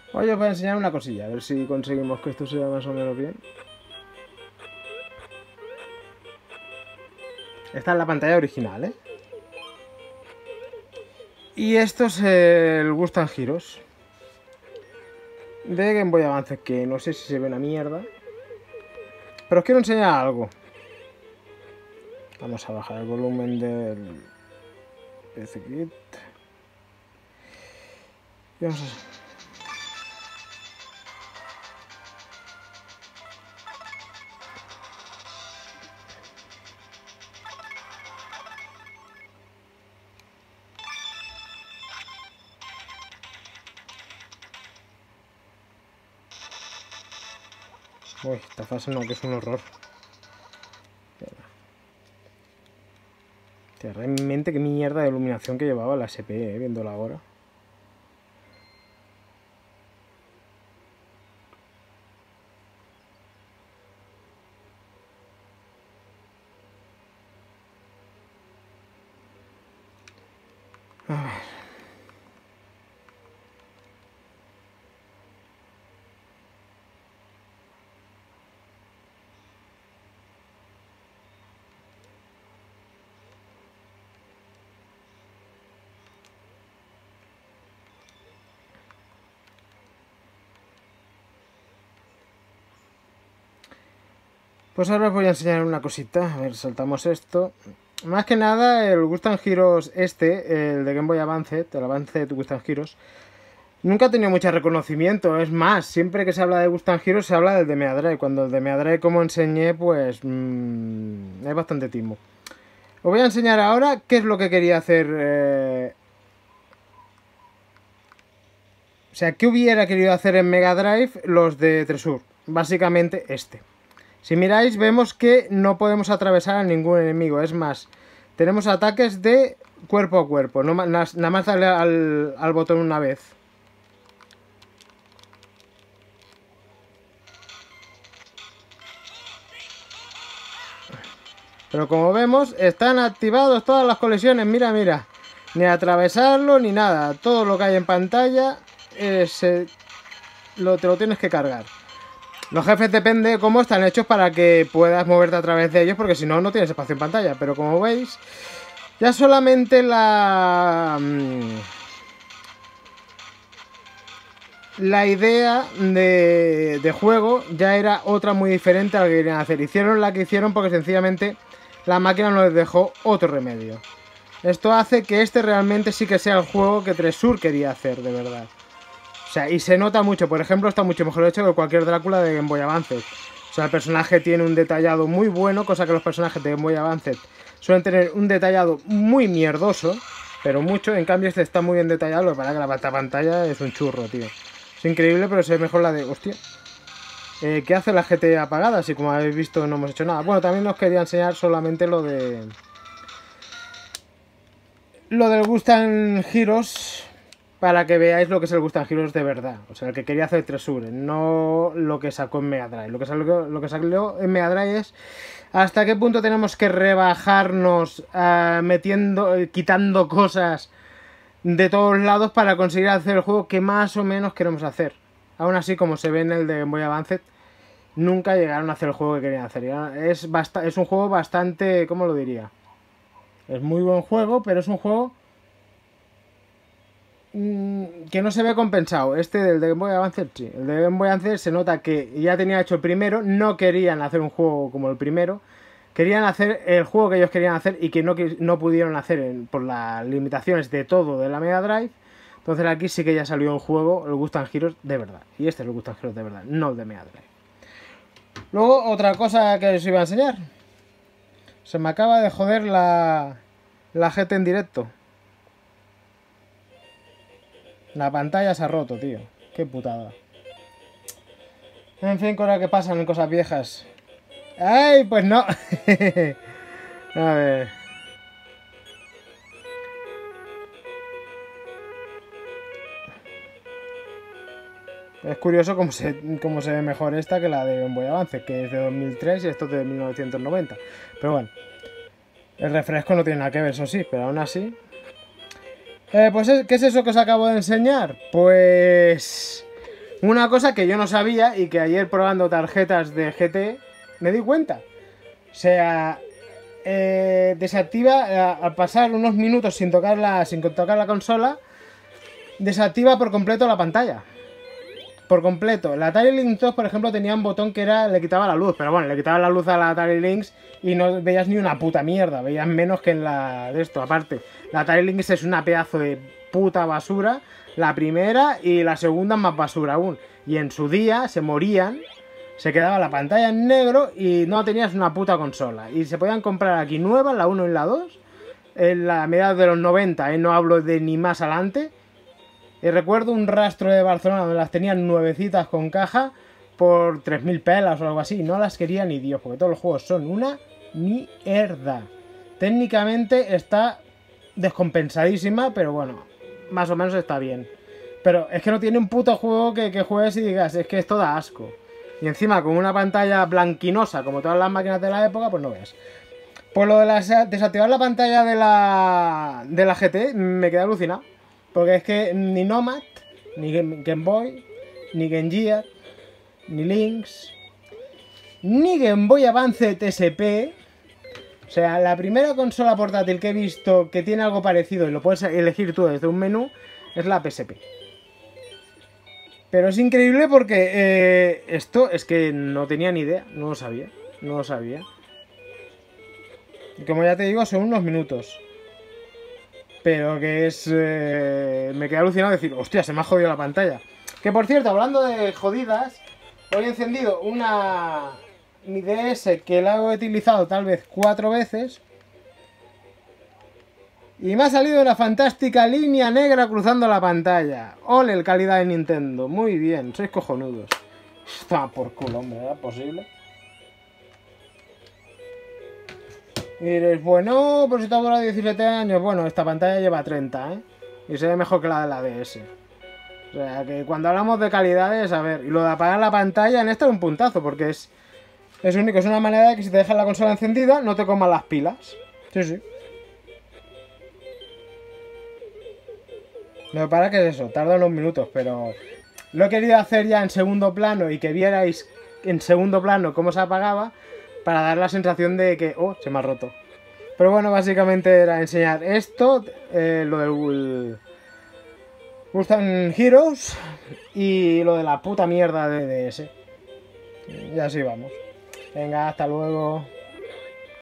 Hoy os voy a enseñar una cosilla, a ver si conseguimos que esto sea más o menos bien. Esta es la pantalla original, ¿eh? Y esto es el Gustan Heroes de Game Boy Advance, que no sé si se ve una mierda. Pero os quiero enseñar algo. Vamos a bajar el volumen del PC Kit. Y vamos a... Uy, esta fase no, que es un horror. Tía, realmente qué mierda de iluminación que llevaba la SP, viéndola ahora. A ver. Pues ahora os voy a enseñar una cosita. A ver, saltamos esto. Más que nada, el Gustan Heroes el de Game Boy Advance, el avance de tu Gustan Heroes, nunca ha tenido mucho reconocimiento. Es más, siempre que se habla de Gustan Heroes se habla del de Mega Drive. Cuando el de Mega Drive, como enseñé, pues es bastante timo. Os voy a enseñar ahora qué es lo que quería hacer. O sea, qué hubiera querido hacer en Mega Drive los de Treasure. Básicamente este. Si miráis, vemos que no podemos atravesar a ningún enemigo. Es más, tenemos ataques de cuerpo a cuerpo. No, nada más darle al botón una vez. Pero como vemos, están activados todas las colisiones. Mira, mira. Ni atravesarlo ni nada. Todo lo que hay en pantalla te lo tienes que cargar. Los jefes depende de cómo están hechos para que puedas moverte a través de ellos, porque si no, no tienes espacio en pantalla. Pero como veis, ya solamente la idea de juego ya era otra muy diferente a la que querían hacer. Hicieron la que hicieron porque sencillamente la máquina no les dejó otro remedio. Esto hace que este realmente sí que sea el juego que Treasure quería hacer, de verdad. O sea, y se nota mucho. Por ejemplo, está mucho mejor hecho que cualquier Drácula de Game Boy Advance. O sea, el personaje tiene un detallado muy bueno, cosa que los personajes de Game Boy Advance suelen tener un detallado muy mierdoso, pero mucho. En cambio, este está muy bien detallado. Lo que pasa es que la pantalla es un churro, tío. Es increíble, pero se ve mejor la de... Hostia. ¿Qué hace la GT apagada? Si como habéis visto no hemos hecho nada. Bueno, también os quería enseñar solamente lo de... Lo del Gustan Heroes, para que veáis lo que es el Gustan Heroes de verdad. O sea, el que quería hacer Treasure, no lo que sacó en Mega Drive. Lo que salió en Mega Drive es hasta qué punto tenemos que rebajarnos quitando cosas de todos lados para conseguir hacer el juego que más o menos queremos hacer. Aún así, como se ve en el de Game Boy Advance, nunca llegaron a hacer el juego que querían hacer. Es un juego bastante... ¿Cómo lo diría? Es muy buen juego, pero es un juego que no se ve compensado. Este del de Game Boy Advance, sí. El de Game Boy Advance se nota que ya tenía hecho el primero. No querían hacer un juego como el primero. Querían hacer el juego que ellos querían hacer y que no pudieron hacer por las limitaciones de todo de la Mega Drive. Entonces aquí sí que ya salió el juego, el Gustan Heroes de verdad. Y este es el Gustan Heroes de verdad, no el de Mega Drive. Luego, otra cosa que os iba a enseñar. Se me acaba de joder la GT en directo. La pantalla se ha roto, tío. Qué putada. En fin, cosas que pasan en cosas viejas. ¡Ay! Pues no. A ver. Es curioso cómo se ve mejor esta que la de Game Boy Advance, que es de 2003 y esto es de 1990. Pero bueno. El refresco no tiene nada que ver, eso sí, pero aún así. Pues, ¿qué es eso que os acabo de enseñar? Pues... Una cosa que yo no sabía y que ayer probando tarjetas de GT me di cuenta. O sea, desactiva, al pasar unos minutos sin tocar la consola, desactiva por completo la pantalla. Por completo. La Atari Lynx 2, por ejemplo, tenía un botón que le quitaba la luz. Pero bueno, le quitaba la luz a la Atari Lynx y no veías ni una puta mierda. Veías menos que en la de esto. Aparte, la Atari Lynx es una pedazo de puta basura. La primera y la segunda más basura aún. Y en su día se morían. Se quedaba la pantalla en negro y no tenías una puta consola. Y se podían comprar aquí nuevas, la 1 y la 2. En la mediados de los 90, no hablo de ni más adelante. Y recuerdo un rastro de Barcelona donde las tenían nuevecitas con caja por 3.000 pelas o algo así. No las quería ni Dios, porque todos los juegos son una mierda. Técnicamente está descompensadísima, pero bueno, más o menos está bien. Pero es que no tiene un puto juego que juegues y digas, es que esto da asco. Y encima con una pantalla blanquinosa como todas las máquinas de la época, pues no veas. Por lo de desactivar la pantalla de la GT me quedé alucinado. Porque es que ni Nomad, ni Game Boy, ni Game Gear, ni Lynx, ni Game Boy Advance TSP. O sea, la primera consola portátil que he visto que tiene algo parecido y lo puedes elegir tú desde un menú es la PSP. Pero es increíble porque esto es que no tenía ni idea, no lo sabía, no lo sabía. Y como ya te digo, son unos minutos. Pero que es... me quedé alucinado de decir, hostia, se me ha jodido la pantalla. Que por cierto, hablando de jodidas, hoy he encendido mi DS que la he utilizado tal vez 4 veces. Y me ha salido una fantástica línea negra cruzando la pantalla. Ole, calidad de Nintendo. Muy bien, sois cojonudos. Está por culo, hombre, ¿era posible? Y diréis, bueno, pues si te ha durado 17 años. Bueno, esta pantalla lleva 30, ¿eh? Y se ve mejor que la de la DS. O sea, que cuando hablamos de calidades, a ver, y lo de apagar la pantalla en esta es un puntazo, porque es único, es una manera de que si te dejas la consola encendida, no te coman las pilas. Sí, sí. Lo que pasa que es eso, tarda unos minutos, pero lo he querido hacer ya en segundo plano y que vierais en segundo plano cómo se apagaba, para dar la sensación de que, oh, se me ha roto. Pero bueno, básicamente era enseñar esto, lo del Gustan Heroes y lo de la puta mierda de DS. Y así vamos. Venga, hasta luego.